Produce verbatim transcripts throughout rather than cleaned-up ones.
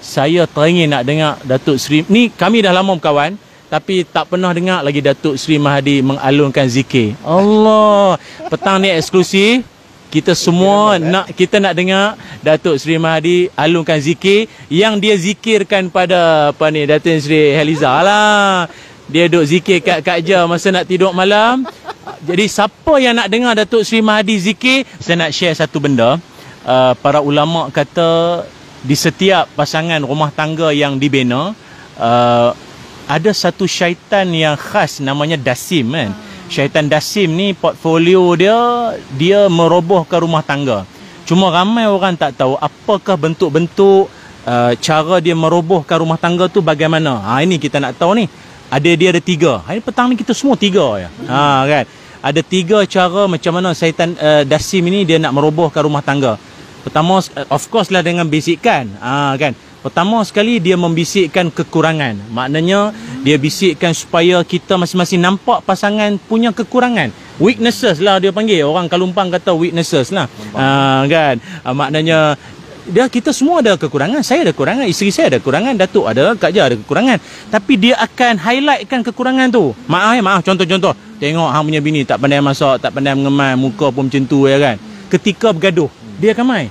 Saya teringin nak dengar Datuk Seri. Ni kami dah lama berkawan, tapi tak pernah dengar lagi Datuk Seri Mahathir mengalunkan zikir. Allah. Petang ni eksklusif. Kita semua nak kita nak dengar Datuk Seri Mahathir alunkan zikir yang dia zikirkan pada apa ni Datuk Seri Heliza lah. Dia duk zikir kat Kak Ja masa nak tidur malam. Jadi siapa yang nak dengar Datuk Seri Mahathir zikir, saya nak share satu benda. Uh, para ulama kata di setiap pasangan rumah tangga yang dibina, uh, ada satu syaitan yang khas namanya Dasim kan. Syaitan Dasim ni portfolio dia, dia merobohkan rumah tangga. Cuma ramai orang tak tahu apakah bentuk-bentuk uh, cara dia merobohkan rumah tangga tu bagaimana. Ha, ini kita nak tahu ni. Ada dia ada tiga. Hari petang ni kita semua tiga ya. Ha, kan. Ada tiga cara macam mana syaitan uh, Dasim ini dia nak merobohkan rumah tangga. Pertama, of course lah dengan bisikan. Ha, kan. Pertama sekali dia membisikkan kekurangan. Maknanya dia bisikkan supaya kita masing-masing nampak pasangan punya kekurangan. Weaknesses lah dia panggil. Orang Kalumpang kata weaknesses lah. Ha, kan. Ha, maknanya dia kita semua ada kekurangan. Saya ada kekurangan, isteri saya ada kekurangan, Datuk ada, Kak Ja ada kekurangan. Tapi dia akan highlightkan kekurangan tu. Maaf, maaf contoh-contoh. Tengok hang punya bini tak pandai masak, tak pandai mengemas, muka pun macam tu ya kan. Ketika bergaduh, dia akan main.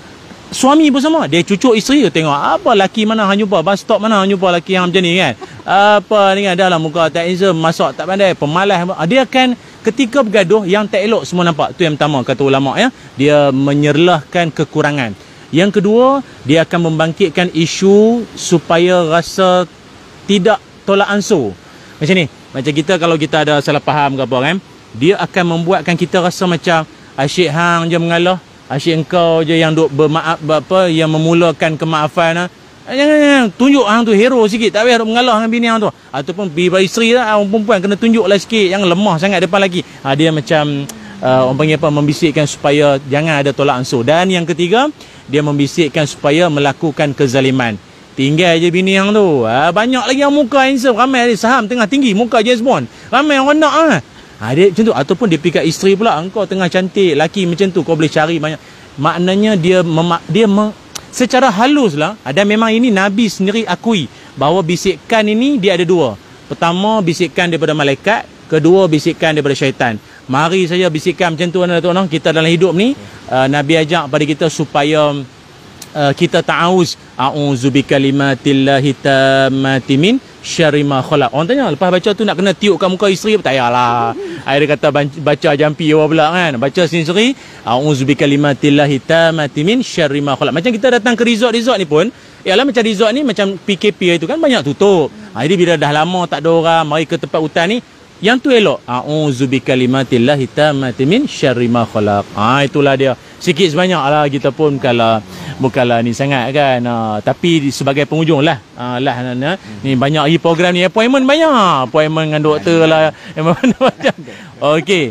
Suami pun sama, dia cucuk isteri, tengok apa laki mana hang jumpa, bus stop mana hang jumpa laki yang macam ni kan. Apa ni kan, dah lah muka tak handsome, masak tak pandai, pemalas. Dia akan ketika bergaduh yang tak elok semua nampak. Tu yang pertama kata ulama ya. Dia menyerlahkan kekurangan. Yang kedua, dia akan membangkitkan isu supaya rasa tidak tolak ansur. Macam ni, macam kita kalau kita ada salah faham ke apa kan, dia akan membuatkan kita rasa macam asyik hang je mengalah, asyik engkau je yang duk bermaaf apa, yang memulakan kemaafan. Jangan, jangan tunjuk hang tu hero sikit, tak payah duk mengalah dengan bini hang tu. Ataupun bini isteri lah, orang perempuan kena tunjuklah sikit, yang lemah sangat depan lagi. Ha, dia macam uh, orang panggil apa, membisikkan supaya jangan ada tolak ansur. Dan yang ketiga, dia membisikkan supaya melakukan kezaliman. Tinggal je bini hang tu. Ha, banyak lagi yang muka handsome, ramai dia saham tengah tinggi, muka James Bond. Ramai orang nak ah. Ha, dia macam tu. Ataupun dia pikat isteri pula, engkau tengah cantik, laki macam tu, kau boleh cari banyak. Maknanya dia memak, dia meng, secara halus lah. Dan memang ini Nabi sendiri akui bahawa bisikan ini dia ada dua. Pertama, bisikan daripada malaikat. Kedua, bisikan daripada syaitan. Mari saja bisikan macam tu, tuan-tuan. Kita dalam hidup ni, uh, Nabi ajak pada kita supaya uh, kita ta'awuz. A'udzu bikalimatillahi tammati min syarri ma khalaq. Orang tanya, lepas baca tu nak kena tiup kat muka isteri, tak payahlah. Dia kata baca jampi orang pula kan. Baca sendiri, a'udzu bikalimatillahi tammati min syarri ma khalaq. Macam kita datang ke resort-resort ni pun, ialah macam resort ni macam P K P itu kan banyak tutup. Ha, jadi bila dah lama tak ada orang, mari ke tempat hutan ni, yang tu elok. A'udzu bikalimatillahi tammati min syarri ma khalaq. Ah, itulah dia. Sikit sebanyaklah kita pun bukanlah bukanlah ni sangat kan. Ha, tapi sebagai penghujung lah. Ha, lah nah, ni banyak lagi program ni, appointment banyak. Appointment dengan doktor lah. Macam. Okey.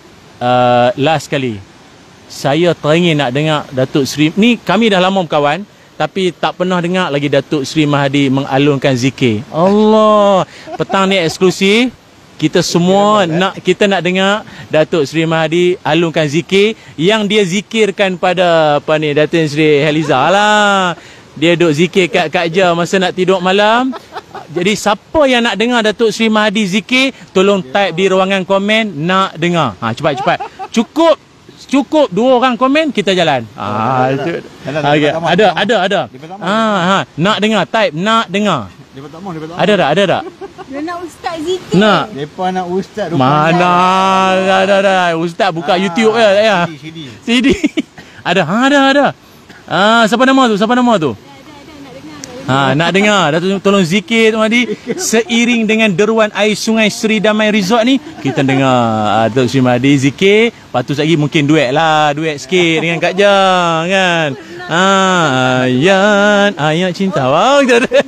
Uh, last kali. Saya teringin nak dengar Datuk Seri. Ni kami dah lama berkawan, tapi tak pernah dengar lagi Datuk Seri Mahathir mengalunkan zikir. Allah. Petang ni eksklusif. Kita semua nak kita nak dengar Datuk Seri Mahathir alunkan zikir yang dia zikirkan pada apa ni Datuk Seri Heliza lah. Dia duk zikir kat Kak Ja masa nak tidur malam. Jadi siapa yang nak dengar Datuk Seri Mahathir zikir, tolong type di ruangan komen nak dengar. Ha, cepat-cepat. Cukup cukup dua orang komen kita jalan. Ha, itu. Okay. Ada ada ada. Ha, ha, nak dengar, type nak dengar. Ada tak? Ada tak? Dia nak ustaz zikir. Nak. Depa nak ustaz. Mana? Ada ada. Ustaz buka ah, YouTube ya, tak ya? C D. C D. Ada, ha, ada ada. Ah, siapa nama tu? Siapa nama tu? Ha, nak dengar. Datuk tolong zikir tu Madi seiring dengan deruan air Sungai Seri Damai Resort ni. Kita dengar Datuk Seri Mahathir zikir. Lepas tu lagi mungkin duet lah, duet sikit dengan Kak Ja kan. Ha, ayat ayat cinta. Wow, kita ada.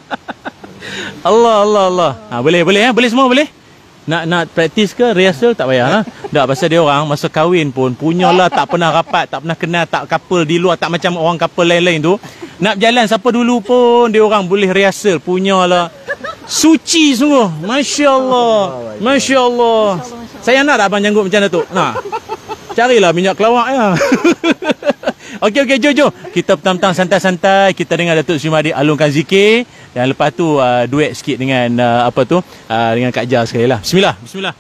Allah Allah Allah. Ha, boleh boleh ya, boleh semua boleh. Nak nak praktis ke rehearsal tak payah ha. Dak pasal dia orang masa kahwin pun punyalah tak pernah rapat, tak pernah kenal, tak couple di luar, tak macam orang couple lain-lain tu. Nak berjalan siapa dulu pun dia orang boleh rehearsal, punyalah suci sungguh. Masya-Allah. Masya-Allah. Saya nak tak abang janggut macam Datuk. Nah. Carilah minyak kelawak ya. Okey okey jom jom. Kita petang-petang santai-santai, kita dengar Datuk Seri Mahathir alungkan zikir dan lepas tu uh, duet sikit dengan uh, apa tu? Uh, dengan Kak Jar sekali lah. Bismillah. Bismillah.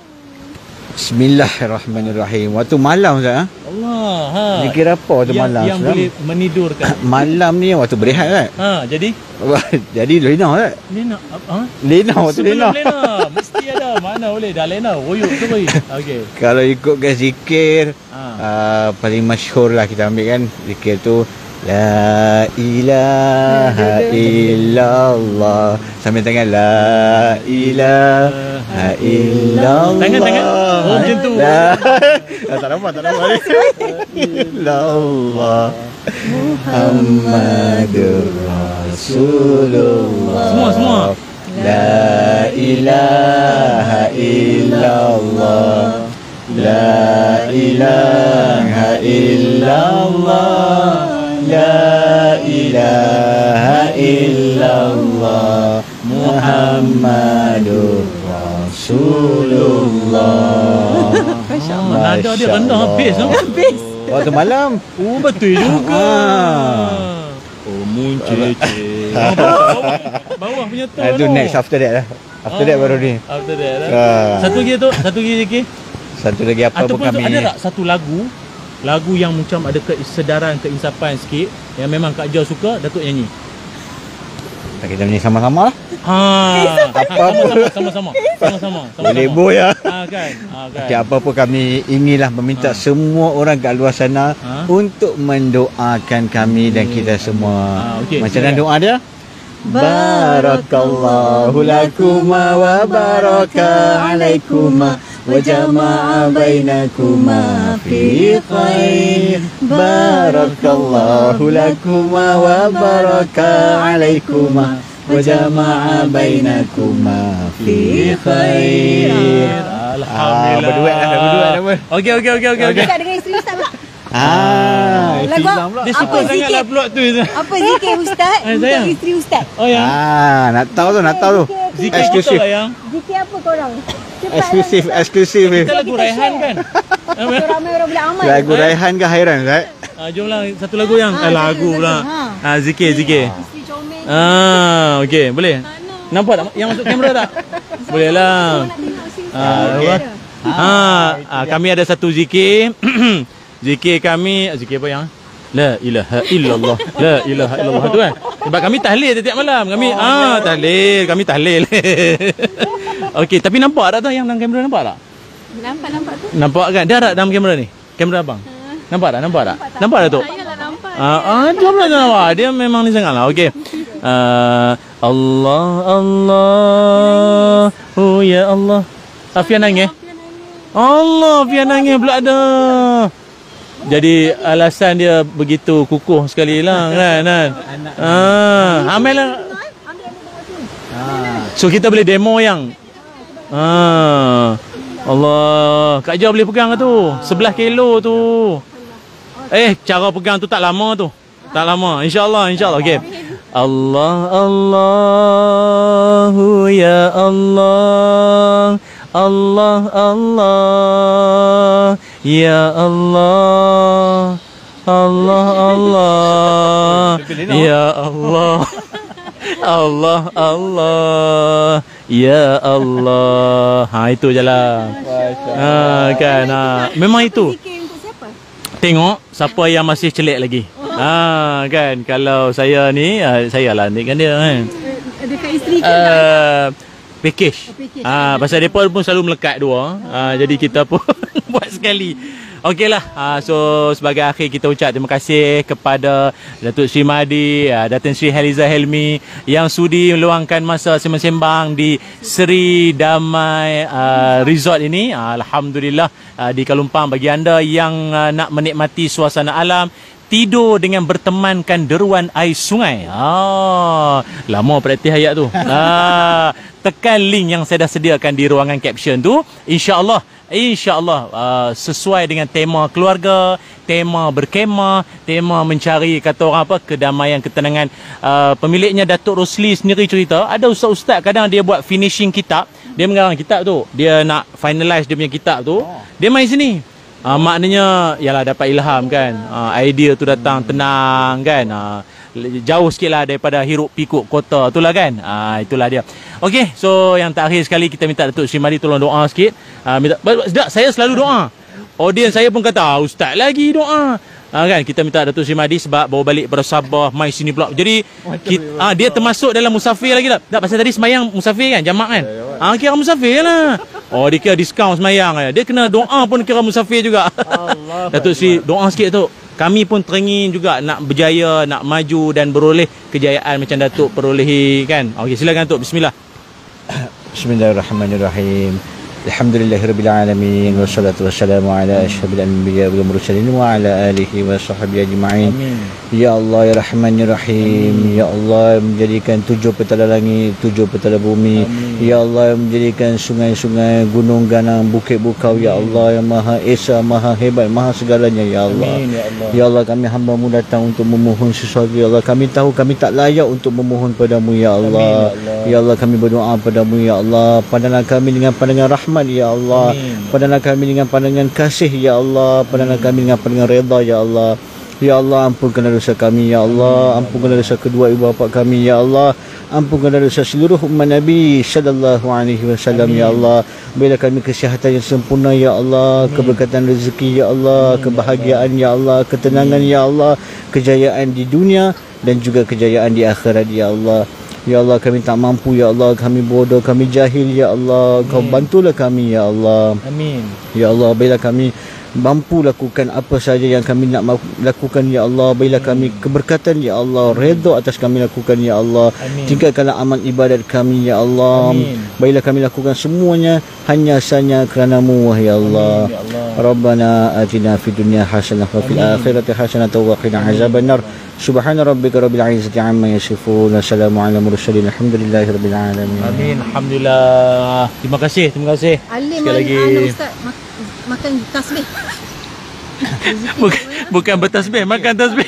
Bismillahirrahmanirrahim. Waktu malam Ustaz, ha? Allah, ha. Ni kira apa waktu yang, malam? Yang Ustaz? boleh menidurkan. Malam ni waktu berehat kan? Ha, jadi Jadi lena Ustaz. Lena, ha? Lena waktu Sebelum lena. Lena, mesti ada. Mana boleh dah Lena, royuk tu boy. Okey. Kalau ikutkan zikir, Ha. uh, paling masyhur lah kita ambil kan. Zikir tu La ilaha illallah. Sambil tangan La ilaha illallah. Tangan, tangan. Oh, macam tu. La, tak nampak, tak nampak. Illallah Muhammadur Rasulullah. Semua, semua. La ilaha illallah. La ilaha illallah. La ilaha illallah Muhammadur Rasulullah. Oh, nada dia rendah habis tu. Habis. Waktu malam. Oh, betul juga. Ah. Oh, muncece. Oh, bawah, bawah punya tu. Itu next after that lah. After that baru ni. After that lah. Ah. Satu lagi tu, satu lagi sikit. Satu lagi apa pun Ataupun tu kami. ada tak satu lagu lagu yang macam ada kesedaran, keinsapan sikit yang memang Kak Jar suka, Datuk nyanyi. Tak kita nyanyi sama-sama lah. Ha, Apa-apa. sama-sama, sama-sama, sama-sama. Boleh boy lah. Ha kan. Ha kan. Okay, apa pun kami inginlah meminta Ha. semua orang kat luar sana Ha. untuk mendoakan kami dan kita semua. Ha, okey, Macam mana silakan. doa dia? Barakallahu lakuma wa baraka alaikuma wa jama'a bainakuma fi khair. Barakallahu lakuma wa baraka alaikuma wa jama'a bainakuma fi khair. Alhamdulillah. Ah, berduet lah, berduet nama. Okey okey okey okey okey. Dekat dengan isteri Ustaz lah. Ah, Lagu Islam pula. Dia Apa suka sangat zikir? lah plot tu. Apa zikir Ustaz Eh, untuk sayang. isteri Ustaz? Oh ya. Ah, nak tahu tu, nak tahu tu. Zikir Eksklusif. kita lah yang. Zikir apa korang? Cepat Eksklusif, lah. eksklusif ni. Kita lagu kita Raihan share. kan. Kita ramai orang boleh amal. Lagu Raihan ke Hairan, Ustaz? Ah, jomlah satu lagu yang Ah, eh, satu lagu lagu. pula. Ha. Ah, zikir zikir. Isteri comel. Ah, okey, boleh. Nampak tak yang masuk kamera tak? Boleh lah. Nak tengok isteri Ustaz. Ah, Ada. okey. Ah, ah, kami ada satu zikir. Zikir kami, zikir apa yang? La ilaha illallah. La ilaha illallah tu kan. Sebab kami tahlil setiap malam. Kami ah tahlil, kami tahlil. Okey, tapi nampak tak tu yang dalam kamera, nampak tak? Nampak nampak tu. Nampak kan? Dia ada dalam kamera ni. Kamera abang. Nampak tak? Nampak tak? Nampak tak tu? Ayalah nampak. Ah, ah jom lah nampak. Dia memang ni sangatlah. Okey. Ah, Allah Allah. Oh ya Allah. Afian nangis. Allah, Afian nangis pula ada. Jadi alasan dia begitu kukuh sekali lah kan kan. Ah, ambil lah. So kita boleh demo yang. Ah. Allah, Kak Jar boleh pegang ke tu? sebelas kilo tu. Eh, cara pegang tu tak lama tu. Tak lama. InsyaAllah, insyaAllah. Okey. Allah Allahu ya Allah. Allah Allah ya Allah. Allah Allah ya Allah. Allah Allah ya Allah. Ha, itu je lah. Ha, kan. Ha. Memang itu. Zikir untuk siapa? Tengok siapa yang masih celik lagi. Ha, kan. Kalau saya ni, saya lah ni kan dia kan. Dekat isteri ke? Uh, package. Oh, package. Ah, pasal depa pun selalu melekat dua. Ah, jadi kita pun buat sekali. Okeylah. Ah, so sebagai akhir kita ucap terima kasih kepada Datuk Seri Mahathir, ah, Datin Seri Haliza Helmi yang sudi meluangkan masa sembang-sembang di Seri Damai ah, Resort ini. Ah, Alhamdulillah ah, di Kalumpang bagi anda yang ah, nak menikmati suasana alam, tidur dengan bertemankan deruan air sungai. Ah, lama praktis ayat tu. Ah, tekan link yang saya dah sediakan di ruangan caption tu. InsyaAllah, insyaAllah uh, sesuai dengan tema keluarga, tema berkemah, tema mencari kata orang apa, kedamaian, ketenangan. Uh, pemiliknya Datuk Rosli sendiri cerita, ada ustaz-ustaz kadang dia buat finishing kitab, dia mengarang kitab tu, dia nak finalize dia punya kitab tu, dia main sini. Uh, maknanya ialah dapat ilham kan. Uh, idea tu datang tenang kan. Uh, jauh sikit lah daripada hiruk pikuk kota tu lah kan. Uh, itulah dia. Okey, so yang terakhir sekali kita minta Datuk Sri Mahdi tolong doa sikit. Uh, minta, sedap, saya selalu doa. Audiens saya pun kata, ah, ustaz lagi doa. Uh, kan kita minta Datuk Sri Mahdi sebab bawa balik pada Sabah, mai sini pula. Jadi kita, uh, dia termasuk dalam musafir lagi tak? Tak, pasal tadi semayang musafir kan, jamak kan. Ah, kira musafir lah. Oh, dia kira diskaun semayang. Dia kena doa pun kira musafir juga. Allah. Datuk Sri, doa sikit tu. Kami pun teringin juga nak berjaya, nak maju dan beroleh kejayaan macam Datuk perolehi kan. Okey, silakan Datuk. Bismillah. Bismillahirrahmanirrahim. Alhamdulillahirabbil alamin wassalatu wassalamu ala asyrafil anbiya wal mursalin wa ala alihi wa sahbihi ajma'in. Ya Allah ya Rahman ya Rahim. Ya Allah menjadikan tujuh petala langit, tujuh petala bumi. Amin. Ya Allah menjadikan sungai-sungai, gunung ganang, bukit bukau. Ya Allah yang Maha Esa, Maha Hebat, Maha segalanya. Ya Allah. Amin, ya Allah. Ya Allah kami hamba-Mu datang untuk memohon sesuatu. Ya Allah kami tahu kami tak layak untuk memohon padamu. Ya Allah. Amin, ya Allah. Ya Allah kami berdoa padamu. Ya Allah pandanglah kami dengan pandangan rahmat. Ya Allah. Pandanglah kami dengan pandangan kasih. Ya Allah. Pandanglah kami dengan pandangan redha. Ya Allah. Ya Allah ampunkanlah dosa kami. Ya Allah ampunkanlah dosa kedua ibu bapa kami. Ya Allah ampunkanlah dosa seluruh umat Nabi sallallahu alaihi wasallam. Ya Allah berilah kami kesihatan yang sempurna. Ya Allah keberkatan rezeki. Ya Allah kebahagiaan. Ya Allah ketenangan. Ya Allah kejayaan di dunia dan juga kejayaan di akhirat. Ya Allah. Ya Allah kami tak mampu. Ya Allah kami bodoh, kami jahil. Ya Allah Kau bantulah kami. Ya Allah. Amin. Ya Allah berilah kami mampu lakukan apa saja yang kami nak lakukan. Ya Allah berilah kami keberkatan. Ya Allah redha atas kami lakukan. Ya Allah tingkatkanlah amal ibadat kami. Ya Allah Amin. Berilah kami lakukan semuanya hanya sahaja kerana-Mu wahai Allah. Amin, ya Allah. Rabbana atina fid dunya hasanah wa fil akhirati hasanah wa qina azabannar. Subhana rabbika rabbil izzati amma yasifun. Wassalamu ala mursalin. Alhamdulillahi rabbil alamin. Amin. Alhamdulillah. Terima kasih, terima kasih. Alim sekali lagi. Anu, Ustaz, mak makan tasbih. bukan, bukan bertasbih, makan tasbih.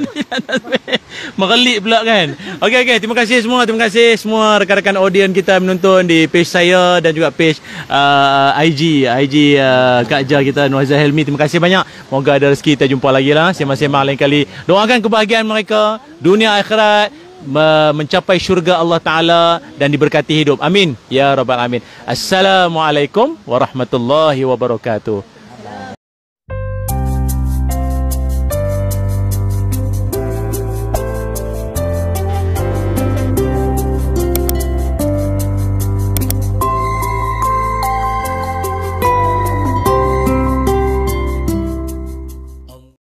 Merelip pula kan. Okey okey, terima kasih semua, terima kasih semua rakan-rakan audien kita menonton di page saya dan juga page uh, I G I G uh, Kak Jah kita Nuhaizah Helmi. Terima kasih banyak. Moga ada rezeki kita jumpa lagi lah sembang-sembang lain kali. Doakan kebahagiaan mereka dunia akhirat, mencapai syurga Allah Taala dan diberkati hidup. Amin ya rabbal alamin. Assalamualaikum warahmatullahi wabarakatuh.